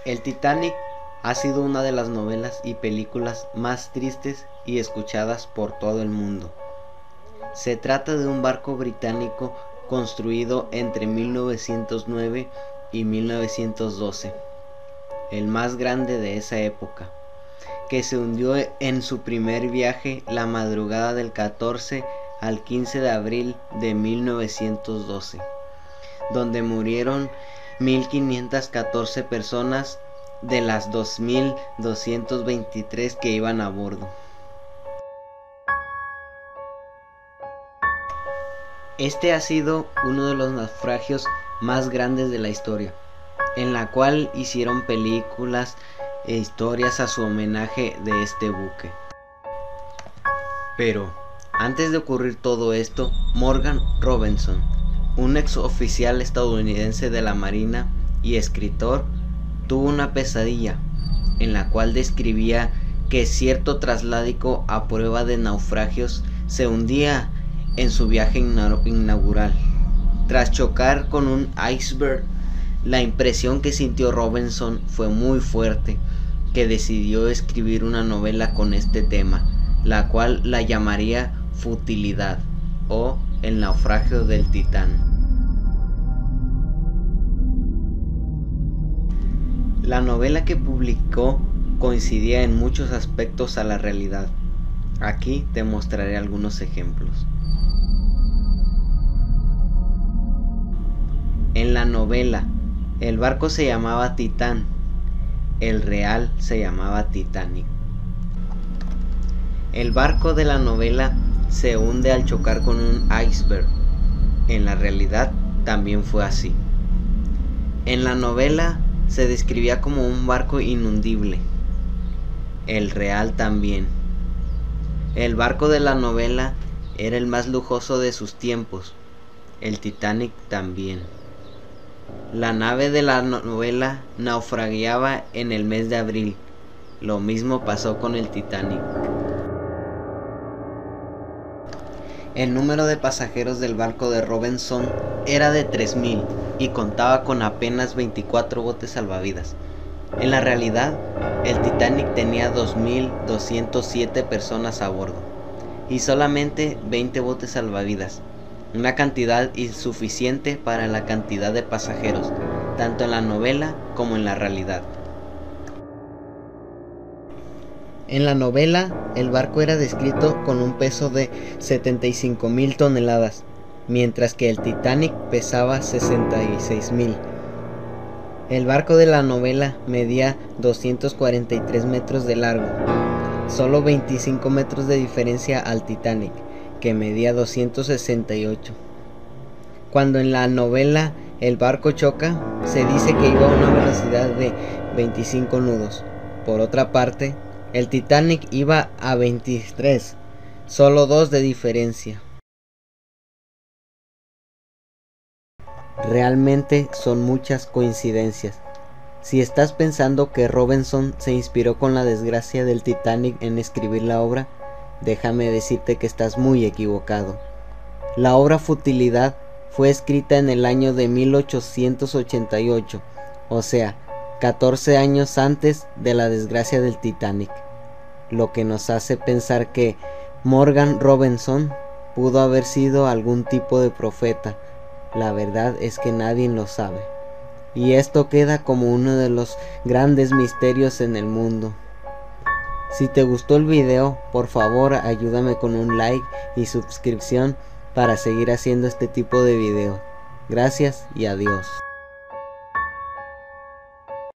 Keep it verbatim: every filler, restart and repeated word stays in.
El Titanic ha sido una de las novelas y películas más tristes y escuchadas por todo el mundo. Se trata de un barco británico construido entre mil novecientos nueve y mil novecientos doce, el más grande de esa época, que se hundió en su primer viaje la madrugada del catorce al quince de abril de mil novecientos doce, donde murieron mil quinientas catorce personas de las dos mil doscientas veintitrés que iban a bordo. Este ha sido uno de los naufragios más grandes de la historia, en la cual hicieron películas e historias a su homenaje de este buque. Pero antes de ocurrir todo esto, Morgan Robinson, un ex oficial estadounidense de la Marina y escritor, tuvo una pesadilla en la cual describía que cierto trasládico a prueba de naufragios se hundía en su viaje inaugural. Tras chocar con un iceberg, la impresión que sintió Robinson fue muy fuerte, que decidió escribir una novela con este tema, la cual la llamaría Futilidad o El naufragio del Titán. La novela que publicó coincidía en muchos aspectos a la realidad. Aquí te mostraré algunos ejemplos. En la novela, el barco se llamaba Titán, el real se llamaba Titanic. El barco de la novela se hunde al chocar con un iceberg. En la realidad también fue así. En la novela se describía como un barco inundible. El real también. El barco de la novela era el más lujoso de sus tiempos. El Titanic también. La nave de la novela naufragaba en el mes de abril. Lo mismo pasó con el Titanic. El número de pasajeros del barco de Robinson era de tres mil y contaba con apenas veinticuatro botes salvavidas. En la realidad, el Titanic tenía dos mil doscientas siete personas a bordo y solamente veinte botes salvavidas, una cantidad insuficiente para la cantidad de pasajeros, tanto en la novela como en la realidad. En la novela, el barco era descrito con un peso de setenta y cinco mil toneladas, mientras que el Titanic pesaba sesenta y seis mil. El barco de la novela medía doscientos cuarenta y tres metros de largo, solo veinticinco metros de diferencia al Titanic, que medía doscientos sesenta y ocho. Cuando en la novela el barco choca, se dice que iba a una velocidad de veinticinco nudos. Por otra parte, el Titanic iba a veintitrés, solo dos de diferencia. Realmente son muchas coincidencias. Si estás pensando que Robinson se inspiró con la desgracia del Titanic en escribir la obra, déjame decirte que estás muy equivocado. La obra Futilidad fue escrita en el año de mil ochocientos ochenta y ocho, o sea, catorce años antes de la desgracia del Titanic, lo que nos hace pensar que Morgan Robinson pudo haber sido algún tipo de profeta. La verdad es que nadie lo sabe, y esto queda como uno de los grandes misterios en el mundo. Si te gustó el video, por favor ayúdame con un like y suscripción para seguir haciendo este tipo de video. Gracias y adiós.